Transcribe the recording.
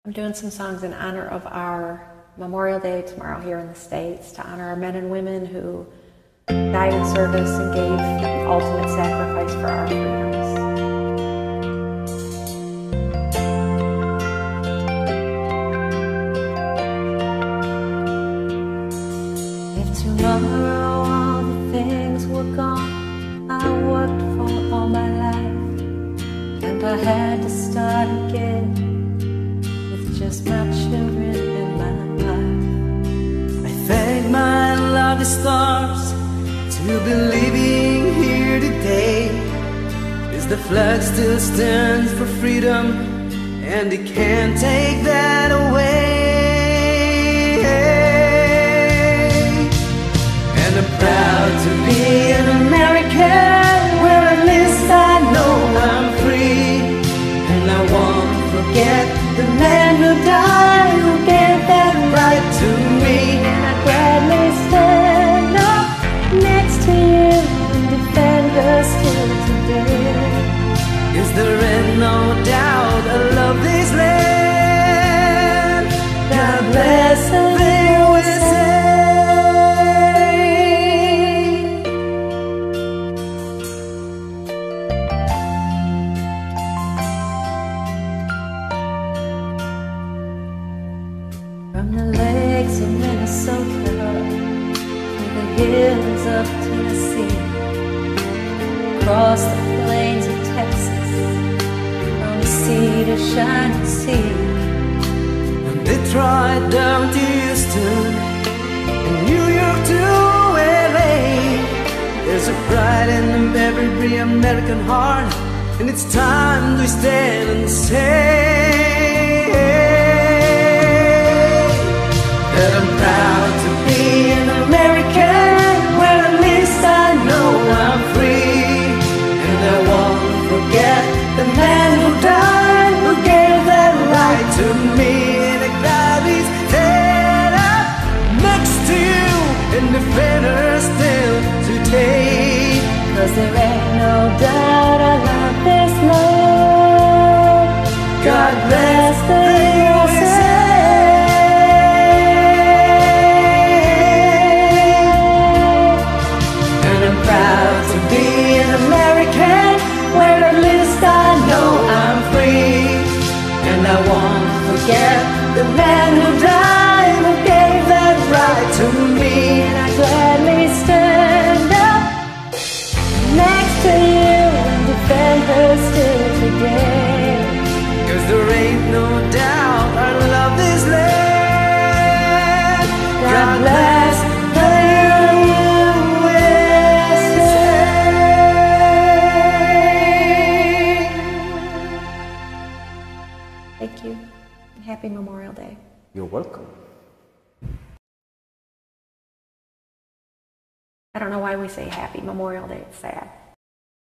I'm doing some songs in honor of our Memorial Day tomorrow here in the States, to honor our men and women who died in service and gave the ultimate sacrifice for our freedoms. If tomorrow all the things were gone I worked for all my life, and I had to start again with just my children in my life, I thank my lucky stars to be living here today, 'cause the flag still stands for freedom and they can't take that away. And I'm proud to be an American, where at least I know I'm free. And I won't forget the man who died, who gave that right to me. and I gladly stand up next to you and defend us till today. 'Cause there ain't no doubt I love this land. God bless the USA. From the lakes of Minnesota to the hills of Tennessee, across the plains of Texas, from the sea to shining sea, From Detroit down to Houston, and New York to LA, there's a pride in every American heart, and it's time to stand and say that I'm proud to be an American, where at least I know I'm free. And I won't forget the man who died, who gave that right to me. And I gladly stand up next to you and defend her still today. 'cause there ain't no doubt I love this land. God bless the USA. And I'm proud to be an American, where at least I know I'm free. And I won't forget the man who died, who gave that right to me. And I gladly stand up next to you and defend her still today. 'Cause there ain't no doubt I love this land. God bless the USA. Thank you, and happy Memorial Day. You're welcome. I don't know why we say happy Memorial Day, it's sad.